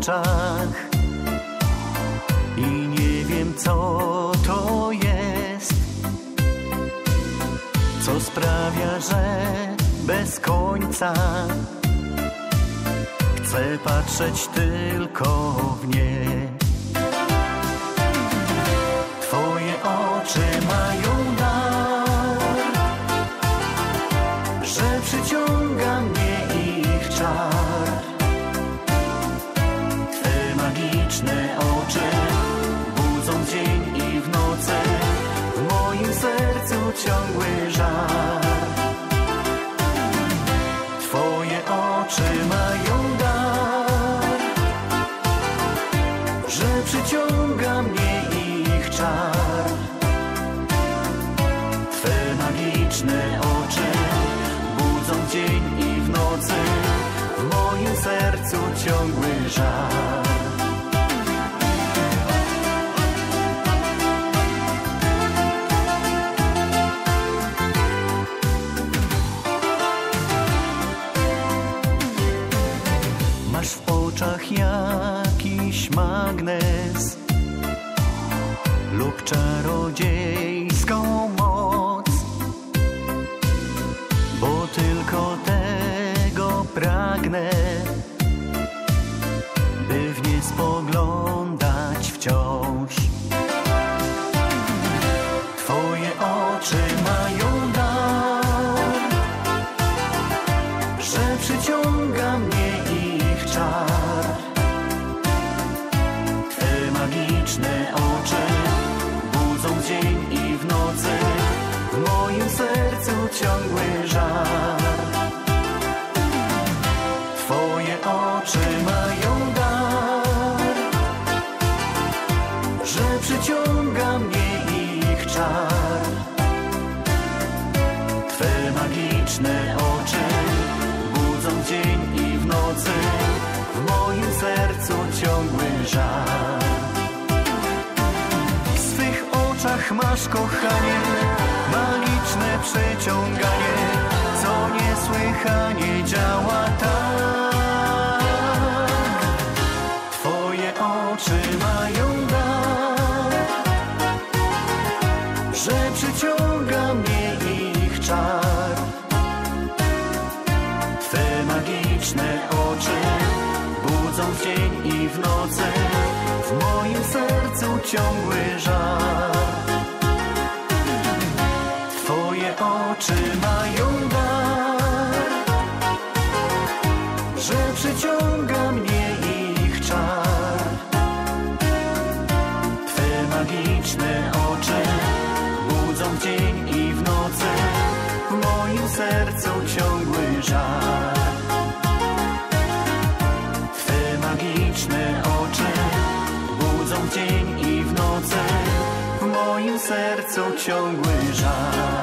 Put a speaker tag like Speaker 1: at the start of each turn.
Speaker 1: oczach i nie wiem, co to jest, co sprawia, że bez końca chcę patrzeć tylko w nie. Twoje oczy mają dar, że przyciąga mnie ich czar. Twe magiczne oczy budzą w dzień i w nocy w moim sercu ciągły żar. Twoje oczy mają dar, że przyciąga mnie ich czar. Twe magiczne oczy budzą w dzień i w nocy w moim sercu ciągły żar. Masz w oczach jakiś magnes lub czarodziejską moc, bo tylko tego pragnę, by w nie spoglądać wciąż. Twoje oczy mają dar, że przyciąga mnie ich czar. Twe magiczne oczy budzą w dzień i w nocy w moim sercu ciągły żar. Twoje oczy mają dar, że przyciąga mnie ich czar. Twe magiczne oczy budzą w dzień i w nocy w moim sercu ciągły żar. W swych oczach masz, kochanie, magiczne przyciąganie, co niesłychanie działa tak. Twoje oczy mają dar, że przyciąga mnie ich czar. Twe magiczne oczy budzą w dzień i w nocy w moim sercu ciągły żar. Twoje oczy mają dar, że przyciąga mnie ich czar. Twe magiczne oczy budzą w dzień i w nocy w moim sercu ciągły żar. Twe magiczne oczy budzą w dzień i w nocy w moim sercu ciągły żar.